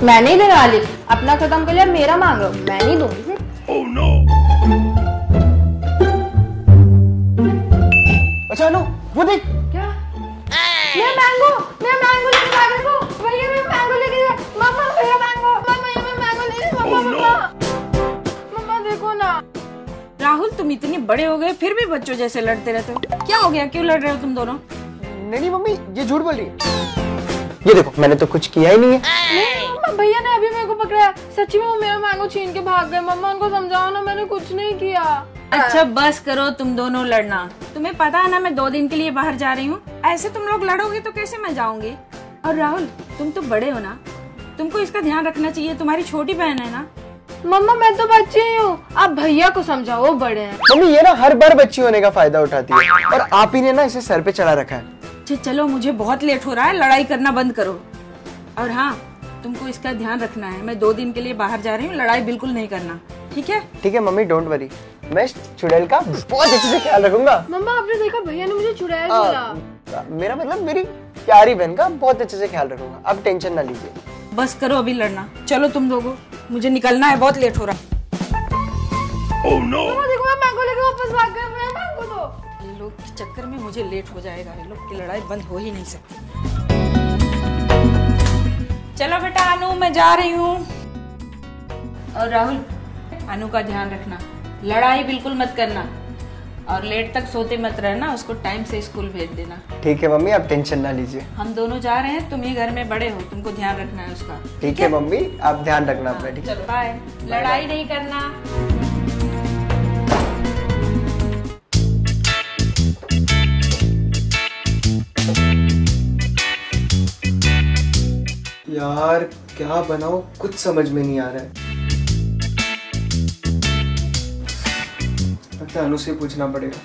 मैं नहीं देने वाली, अपना खत्म कर लिया, मेरा मांग लो, मैं नहीं दूंगी। Oh, no. अच्छा नो, वो देख। क्या? मेरा मैंगो लेके आ गए वो। भैया मेरा मैंगो लेके गए। मम्मा मेरा मैंगो, मम्मा ये मेरा मैंगो ले गए। मम्मा मम्मा देखो ना। राहुल तुम इतने बड़े हो गए फिर भी बच्चों जैसे लड़ते रहते हो, क्या हो गया, क्यों लड़ रहे हो तुम दोनों? नहीं मम्मी, ये झूठ बोल रही है। ये देखो, मैंने तो कुछ किया ही नहीं है। नहीं मम्मा, भैया ने अभी मेरे को पकड़ा है, सच्ची में वो मेरा मैंगो छीन के भाग गए। मम्मा उनको समझाओ ना, मैंने कुछ नहीं किया। अच्छा बस करो तुम दोनों लड़ना, तुम्हें पता है ना मैं 2 दिन के लिए बाहर जा रही हूँ, ऐसे तुम लोग लड़ोगे तो कैसे मैं जाऊंगी? और राहुल तुम तो बड़े हो ना, तुमको इसका ध्यान रखना चाहिए, तुम्हारी छोटी बहन है ना। मम्मा मैं तो बच्ची ही हूँ, आप भैया को समझाओ, वो बड़े हैं। मम्मी ये ना हर बार बच्ची होने का फायदा उठाती है, और आप ही ने ना इसे सर पे चढ़ा रखा है। अच्छा चलो मुझे बहुत लेट हो रहा है, लड़ाई करना बंद करो। और हाँ तुमको इसका ध्यान रखना है, मैं 2 दिन के लिए बाहर जा रही हूँ, लड़ाई बिल्कुल नहीं करना, ठीक है? ठीक है मम्मी, डोंट वरी, मैं चुड़ैल का बहुत अच्छे से ख्याल रखूंगा। मम्मा आपने देखा भैया ने मुझे चुड़ैल बोला। मेरा मतलब मेरी प्यारी बहन का बहुत अच्छे से ख्याल रखूंगा, आप टेंशन ना लीजिए। बस करो अभी लड़ना, चलो तुम लोगों, मुझे निकलना है, बहुत लेट हो रहा है। Oh, no. मम्मा देखो मैं मैंगो लेके वापस भाग गया, मैं मैंगो दो। ये लोग के चक्कर में मुझे लेट हो जाएगा, ये लोग की लड़ाई बंद हो ही नहीं सकती। चलो बेटा अनु, मैं जा रही हूँ। और राहुल अनु का ध्यान रखना, लड़ाई बिल्कुल मत करना, और लेट तक सोते मत रहना, उसको टाइम से स्कूल भेज देना। ठीक है मम्मी, आप टेंशन ना लीजिए। हम दोनों जा रहे हैं, तुम ही घर में बड़े हो, तुमको ध्यान रखना है उसका। ठीक है मम्मी, आप ध्यान रखना अपना। ठीक है, चलो बाय, लड़ाई नहीं करना। यार क्या बनाऊं, कुछ समझ में नहीं आ रहा है। लगता है अनु से पूछना पड़ेगा।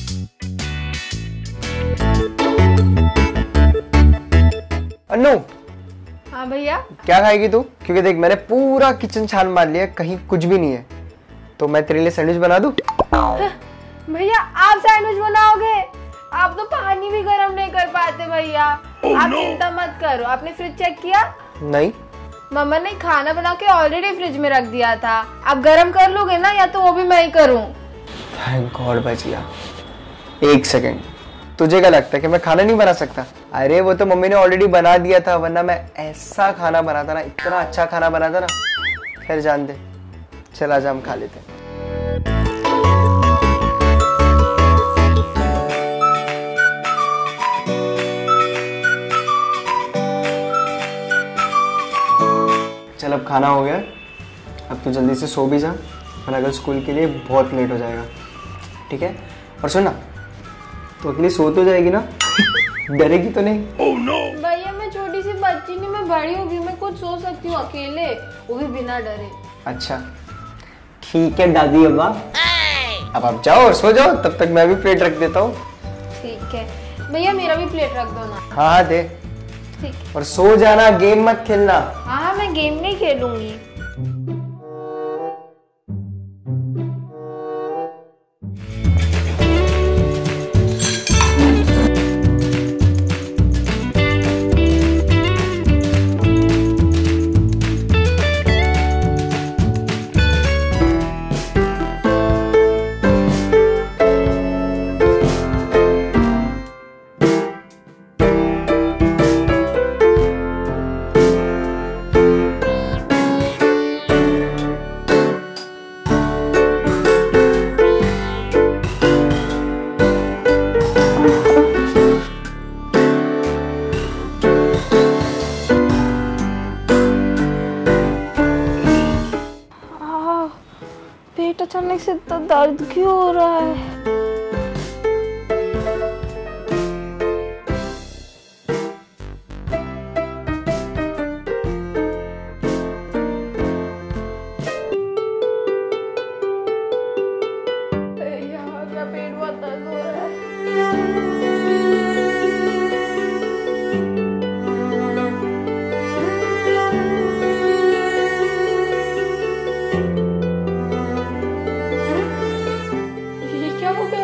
अनु। हाँ भैया। क्या खाएगी तू? क्योंकि देख मैंने पूरा किचन छान मार लिया, कहीं कुछ भी नहीं है, तो मैं तेरे लिए सैंडविच बना दूं? भैया आप सैंडविच बनाओगे? आप तो पानी भी गर्म नहीं कर पाते भैया। आप चिंता मत करो, आपने फ्रिज चेक किया? नहीं। मम्मा ने खाना बना के ऑलरेडी फ्रिज में रख दिया था, आप गर्म कर लोगे ना, या तो वो भी मैं ही करूं? थैंक गॉड बच गया। 1 सेकेंड, तुझे क्या लगता है कि मैं खाना नहीं बना सकता? अरे वो तो मम्मी ने ऑलरेडी बना दिया था, वरना मैं ऐसा खाना बनाता ना, इतना अच्छा खाना बनाता ना। खैर जान दे, चल आजा हम खा लेते हैं। चल अब खाना हो गया, अब तू जल्दी से सो भी जा, वरना कल स्कूल के लिए बहुत लेट हो जाएगा, ठीक है? और सुन ना, तो अगली सो तो जाएगी ना? डरेगी तो नहीं? Oh, no. भैया मैं छोटी सी बच्ची नहीं, मैं बड़ी होगी, मैं खुद सो सकती हूँ अकेले, वो भी बिना डरे। अच्छा ठीक है दादी अम्मा, अब आप जाओ और सो जाओ, तब तक मैं भी प्लेट रख देता हूँ। ठीक है भैया, मेरा भी प्लेट रख दो ना। हाँ दे। ठीक। और सो जाना, गेम मत खेलना। हाँ मैं गेम नहीं खेलूंगी। पेट अचानक से इतना दर्द क्यों हो रहा है? यार मेरा पेट बहुत दर्द हो रहा है। ये क्या हो गया?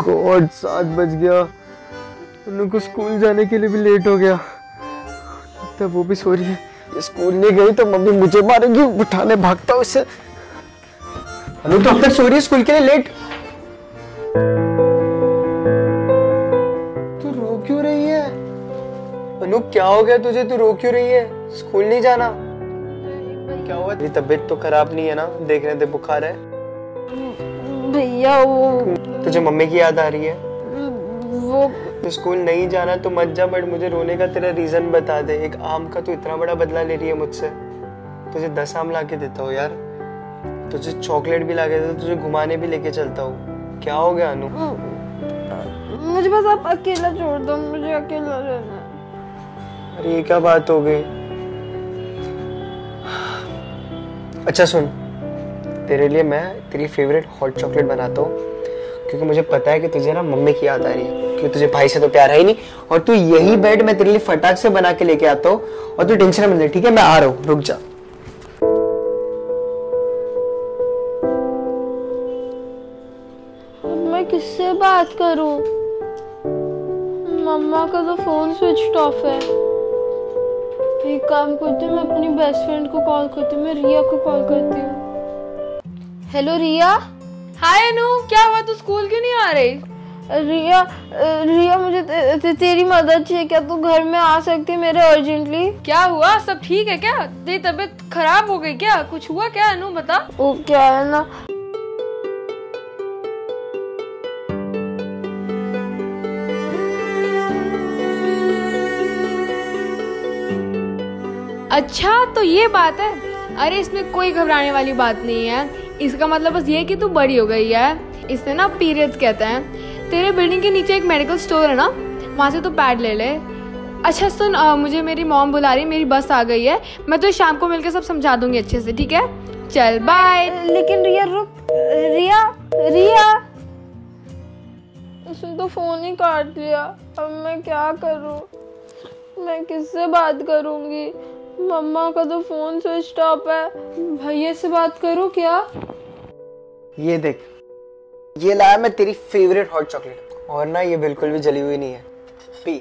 गॉड 7 बज गया। उनको स्कूल जाने के लिए भी लेट हो गया। तब वो भी सो रही है। ये स्कूल नहीं गई तो मम्मी मुझे मारेगी। उठाने भागता हूँ इससे। अनु तो अब तक सो रही है स्कूल के लिए लेट। तू रो क्यों रही है? अनु क्या हो गया तुझे? तू रो क्यों रही है? स्कूल नहीं जाना? क्या हुआ? तेरी तबीयत तो खराब नहीं है ना? देखने दे, बुखार है। भैया वो तुझे मम्मी की याद आ रही है? वो तो स्कूल नहीं जाना तो मत जा, बट मुझे रोने का तेरा रीजन बता दे। एक आम का तू इतना बड़ा बदला ले रही है मुझसे। तुझे 10 आम ला के देता हूँ यार। तुझे चॉकलेट भी ला के देता हूँ, तुझे घुमाने भी लेके चलता हूँ। क्या हो गया अनु? मुझे बस आप अकेला छोड़ दो, मुझे अकेला रहना है। अरे ये क्या बात हो गई? अच्छा सुन, तेरे लिए मैं तेरी फेवरेट हॉट चॉकलेट बनाता हूँ, क्योंकि मुझे पता है कि तुझे ना मम्मी की याद आ रही है, क्योंकि तुझे भाई से तो प्यार है ही नहीं। और तू यही बेड मैं तेरे लिए फटाक से बना के लेके आता हूँ, और तू टेंशन मत ले, ठीक है? मैं आ रहा हूँ, रुक जा। मैं किससे बात करूं? मम्मा का तो फोन स्विच ऑफ है। एक काम करती हूँ, मैं अपनी बेस्ट फ्रेंड को कॉल करती हूँ। मैं रिया को कॉल करती हूँ। हेलो रिया। हाय अनु, क्या हुआ? तू स्कूल क्यों नहीं आ रही? रिया मुझे तेरी मदद चाहिए। क्या तू घर में आ सकती है मेरे अर्जेंटली? क्या हुआ? सब ठीक है क्या? तेरी तबीयत खराब हो गई क्या? कुछ हुआ क्या अनु, बता। वो क्या है ना, अच्छा तो ये बात है। अरे इसमें कोई घबराने वाली बात नहीं है। इसका मतलब बस ये कि तू बड़ी हो गई है। इसे ना पीरियड्स कहते हैं। तेरे बिल्डिंग के नीचे एक मेडिकल स्टोर है ना, वहाँ से तू पैड ले ले। अच्छा सुन, मुझे मेरी मॉम बुला रही है, मेरी बस आ गई है। मैं तो शाम को मिलकर सब समझा दूंगी अच्छे से, ठीक है? चल बाय। लेकिन रिया रुक। रिया उसने तो फोन ही काट लिया। अब मैं क्या करूं? मैं किससे बात करूंगी? मम्मा का तो फोन स्विच ऑफ है। भैया से बात करूं क्या? ये देख, ये लाया मैं तेरी फेवरेट हॉट चॉकलेट, और ना ये बिल्कुल भी जली हुई नहीं है। पी।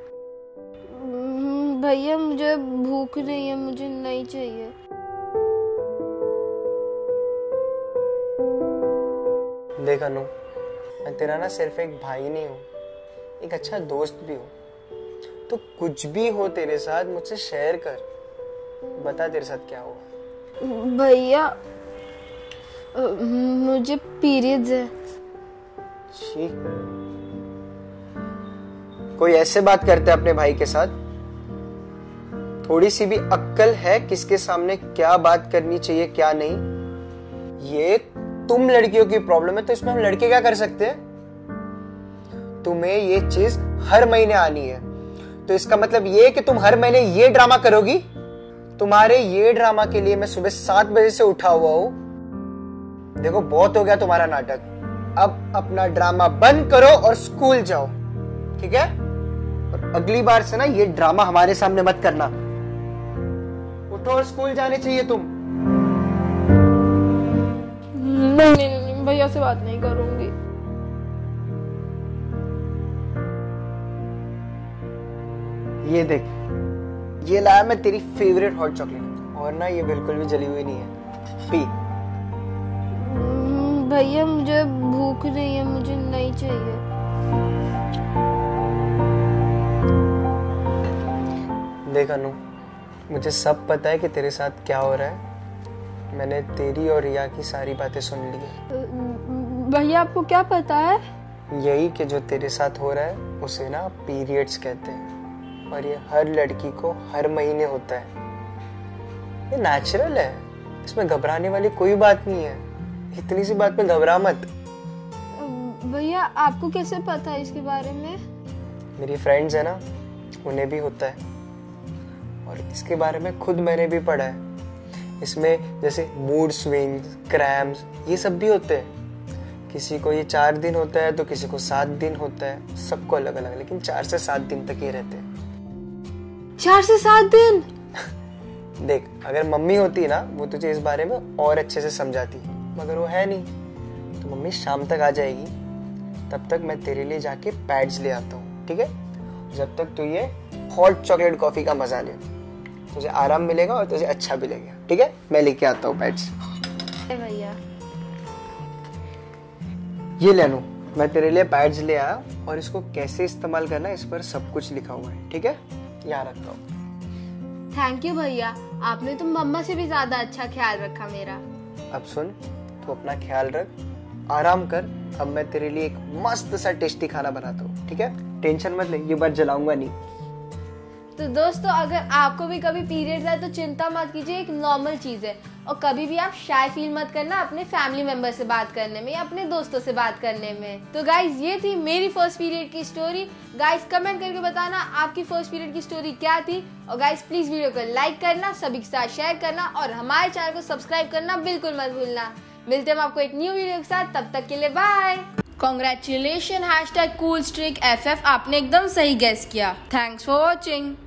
भैया मुझे भूख नहीं है, मुझे नहीं चाहिए। देख अनु, मैं तेरा ना सिर्फ एक भाई नहीं हूँ, एक अच्छा दोस्त भी हूँ। तो कुछ भी हो तेरे साथ मुझसे शेयर कर। बता तेरे साथ क्या हुआ? भैया मुझे पीरियड्स है। छी, कोई ऐसे बात करते है अपने भाई के साथ? थोड़ी सी भी अक्ल है किसके सामने क्या बात करनी चाहिए क्या नहीं? ये तुम लड़कियों की प्रॉब्लम है, तो इसमें हम लड़के क्या कर सकते हैं? तुम्हें ये चीज हर महीने आनी है, तो इसका मतलब ये कि तुम हर महीने ये ड्रामा करोगी। तुम्हारे ये ड्रामा के लिए मैं सुबह 7 बजे से उठा हुआ हूं। देखो बहुत हो गया तुम्हारा नाटक। अब अपना ड्रामा बंद करो और स्कूल जाओ, ठीक है? और अगली बार से ना ये ड्रामा हमारे सामने मत करना। उठो और स्कूल जाने चाहिए तुम। नहीं, भैया से बात नहीं करूंगी। ये देख, ये लाया मैं तेरी फेवरेट हॉट चॉकलेट, और ना ये बिल्कुल भी जली हुई नहीं है। पी। भैया मुझे भूख नहीं है, मुझे नहीं चाहिए। देख अनु, मुझे सब पता है कि तेरे साथ क्या हो रहा है। मैंने तेरी और रिया की सारी बातें सुन ली है। भैया आपको क्या पता है? यही कि जो तेरे साथ हो रहा है उसे ना पीरियड्स कहते हैं, और ये हर लड़की को हर महीने होता है। ये नेचुरल है, इसमें घबराने वाली कोई बात नहीं है। इतनी सी बात में घबरा मत। भैया आपको कैसे पता है इसके बारे में? मेरी फ्रेंड्स है ना, उन्हें भी होता है, और इसके बारे में खुद मैंने भी पढ़ा है। इसमें जैसे मूड स्विंग्स, क्रैम्स, ये सब भी होते हैं। किसी को ये 4 दिन होता है तो किसी को 7 दिन होता है, सबको अलग अलग, लेकिन 4 से 7 दिन तक ये रहते हैं। 4 से 7 दिन? देख, अगर मम्मी होती ना, वो तुझे इस बारे में और अच्छे से समझाती, मगर वो है नहीं। तो मम्मी शाम तक आ जाएगी, तब तक मैं तेरे लिए जाके पैड्स ले आता हूँ, ठीक है? जब तक तू ये हॉट चॉकलेट कॉफी का मजा ले, तुझे आराम मिलेगा और तुझे अच्छा भी लगेगा, ठीक है? मैं लेके आता हूँ पैड्स। भैया ये ले लूं, मैं तेरे लिए पैड्स ले आया और इसको कैसे इस्तेमाल करना है इस पर सब कुछ लिखा हुआ है, ठीक है? यहाँ रखता हूँ। थैंक यू भैया, आपने तो मम्मा से भी ज्यादा अच्छा ख्याल रखा मेरा। अब सुन, तू अपना ख्याल रख, आराम कर। अब मैं तेरे लिए एक मस्त सा टेस्टी खाना बनाता हूँ, ठीक है? टेंशन मत ले, ये बार जलाऊंगा नहीं। तो दोस्तों, अगर आपको भी कभी पीरियड्स है तो चिंता मत कीजिए, एक नॉर्मल चीज है। और कभी भी आप शाय फील मत करना अपने फैमिली मेंबर से बात करने में या अपने दोस्तों से बात करने में। तो गाइज, ये थी मेरी फर्स्ट पीरियड की स्टोरी। गाइज कमेंट करके बताना आपकी फर्स्ट पीरियड की स्टोरी क्या थी। और गाइज प्लीज वीडियो को लाइक करना, सभी के साथ शेयर करना और हमारे चैनल को सब्सक्राइब करना बिल्कुल मत भूलना। मिलते हैं आपको एक न्यू वीडियो के साथ, तब तक के लिए बाय। कॉन्ग्रेचुलेशन #coolstreakff, आपने एकदम सही गेस किया। Thanks for watching.